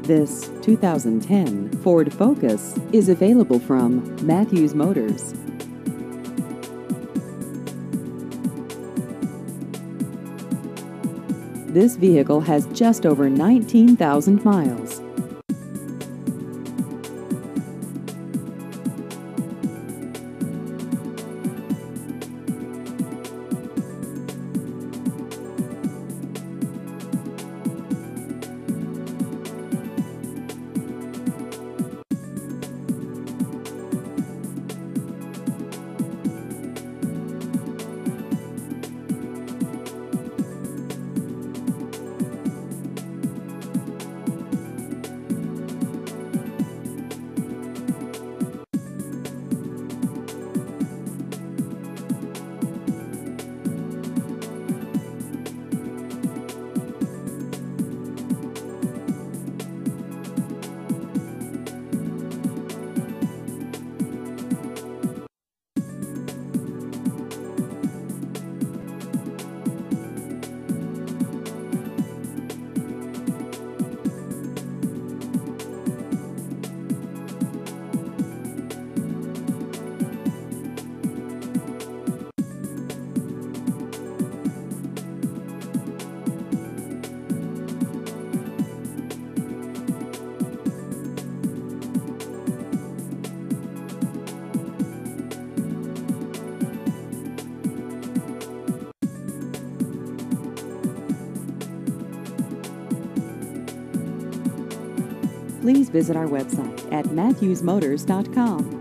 This 2010 Ford Focus is available from Matthews Motors. This vehicle has just over 19,000 miles. Please visit our website at matthewsmotors.com.